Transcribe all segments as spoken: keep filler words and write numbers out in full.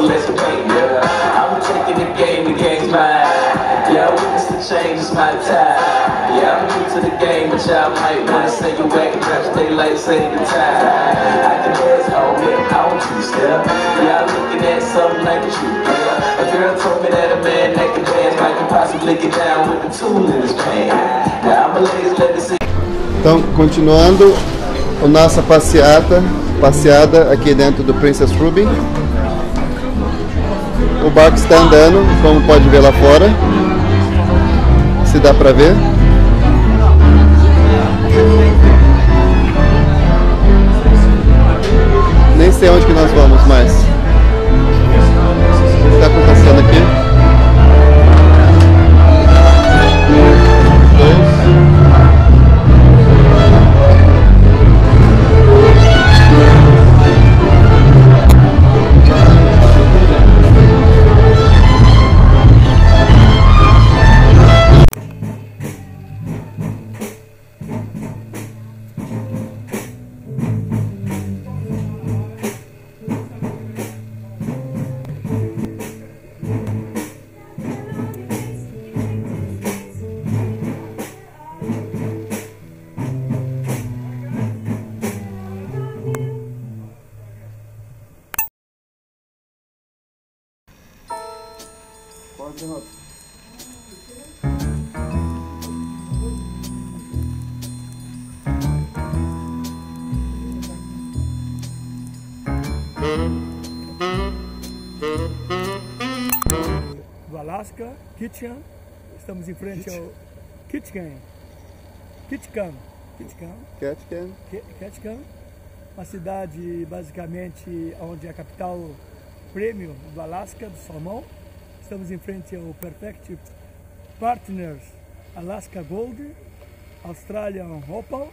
let's paint, yeah. I'm taking the game, the game's mine. Yeah, I witness the change, it's my time. Yeah, I'm new to the game, but y'all might wanna say you acting perhaps daylight saving time. I can dance home, yeah, I don't two-step. Yeah, I'm looking at something like a truth, yeah. A girl told me that a man that can dance might can possibly get down with the tool in his pants. Now I'm a ladies, let me see. Então, continuando a nossa passeata, passeada aqui dentro do Princess Ruby. O barco está andando, como pode ver lá fora. Se dá para ver. Nem sei onde que nós vamos mais. O que está acontecendo aqui? Do Alasca, Ketchikan. Estamos em frente ao Ketchikan. Ketchikan. Ketchikan. Ketchikan. Ketchikan. Uma cidade basicamente onde é a capital prêmio do Alasca, do salmão. Estamos em frente ao Perfect Partners Alaska Gold, Australian Opal.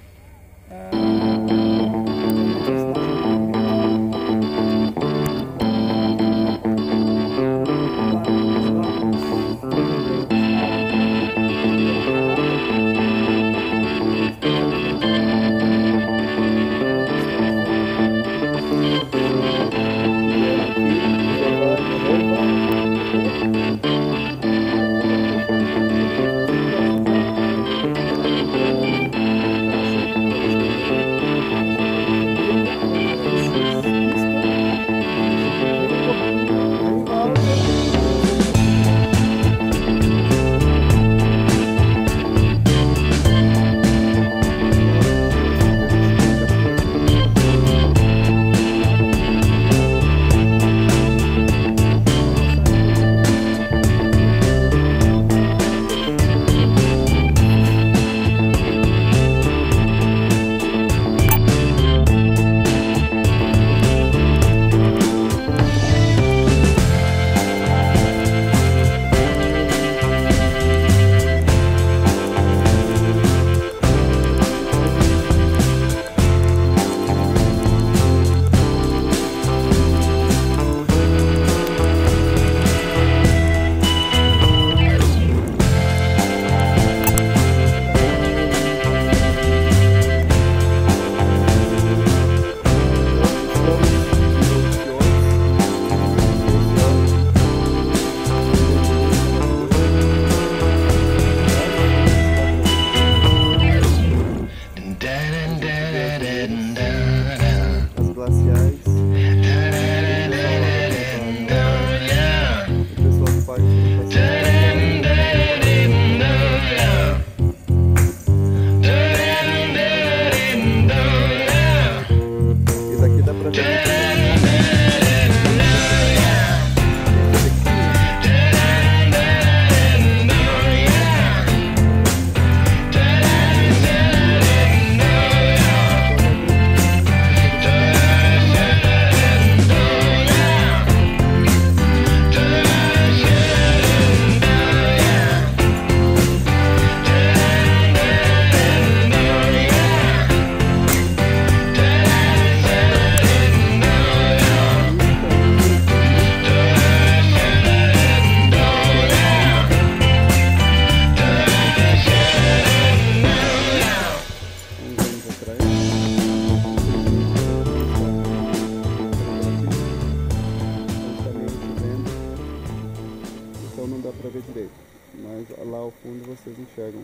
lá ao fundo vocês enxergam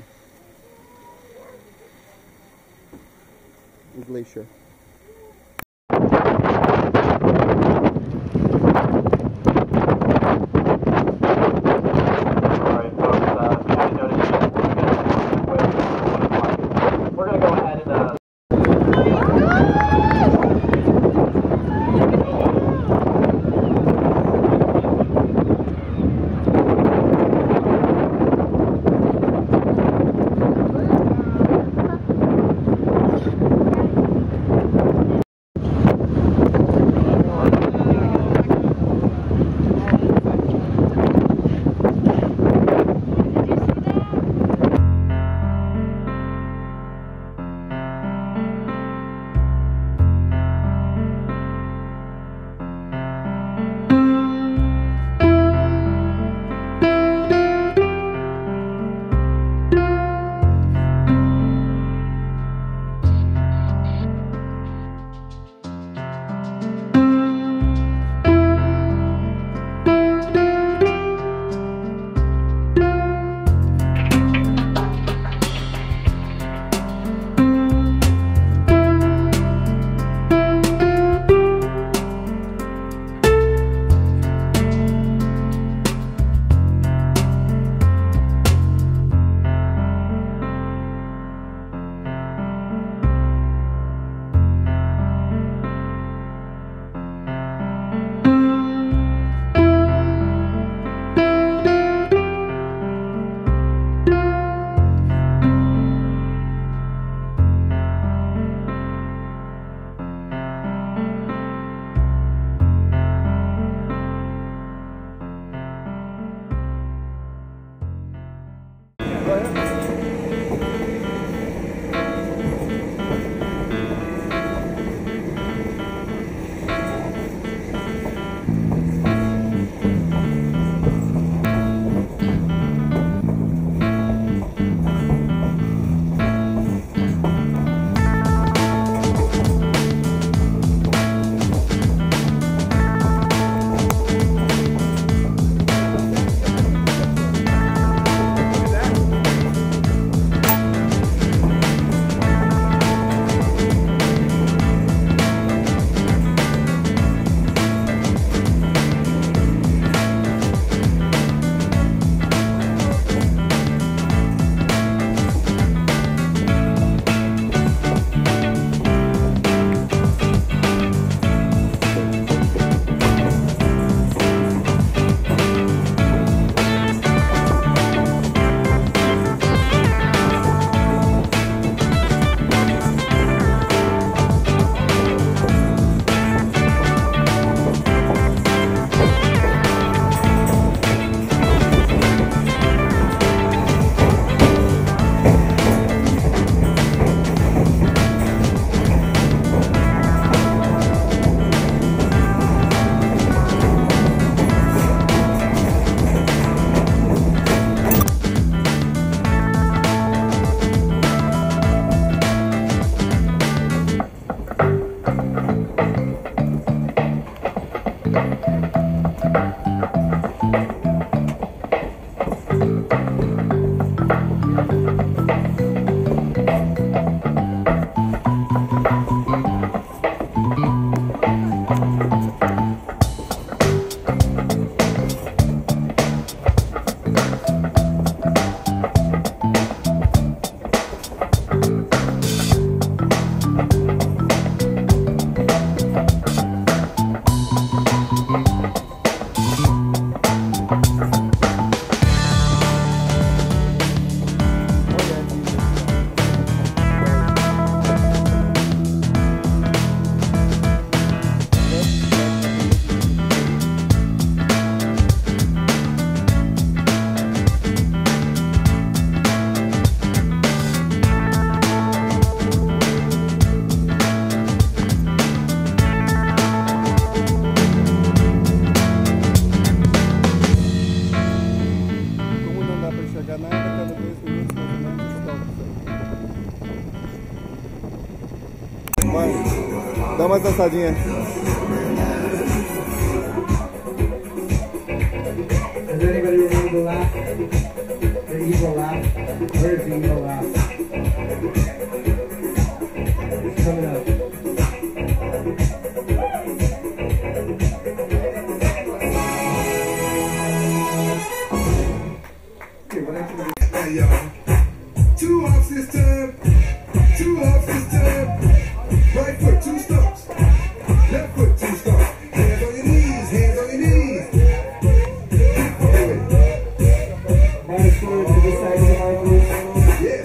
o glacier. Dá uma dançadinha. Is there anybody remember the last? the evil laugh. Where's the evil laugh? It's coming up. Hey y'all, two hops this time, two hops this time. Right foot, two stumps, left foot, two stumps. Hands on your knees, hands on your knees. Minus forward to this side of the arm, please. Yeah.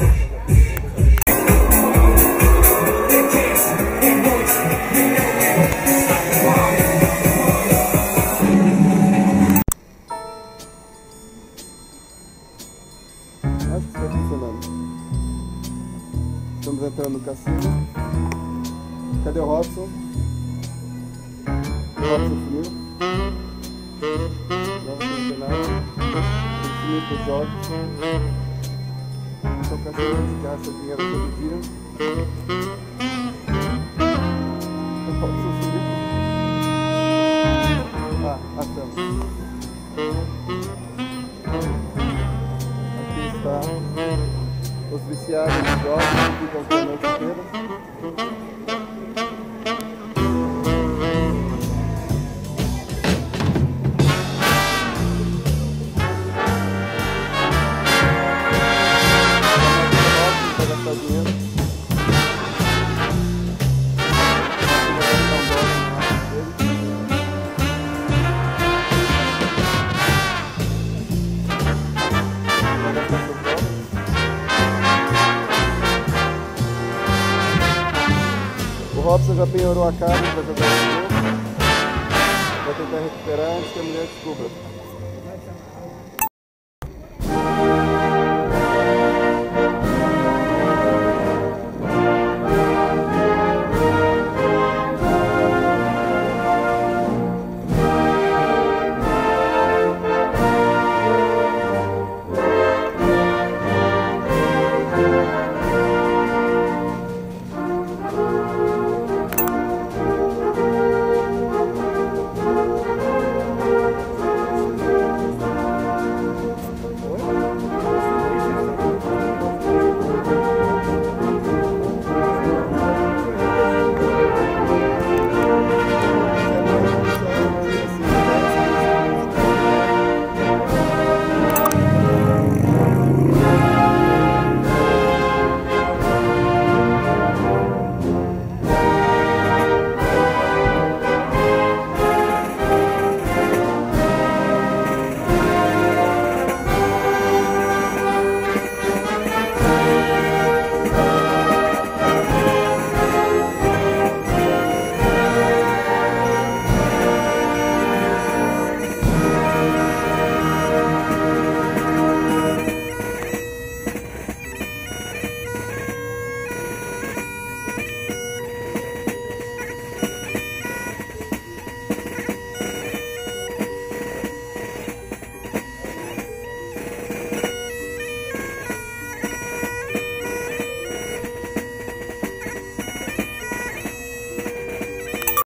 Acho que está funcionando. Estamos entrando no cassino. Cadê o Robson? O Robson sumiu. Não vai ter nada. Ele sumiu com os jogos. Então o cassino que gasta dinheiro todo dia. O Robson sumiu. Ah, achamos. Tá. Os viciados de jogos que ficam aqui a noite inteira. Para gastar dinheiro. O Robson já penhorou a casa para jogar de novo. Vai tentar recuperar antes que a mulher descubra.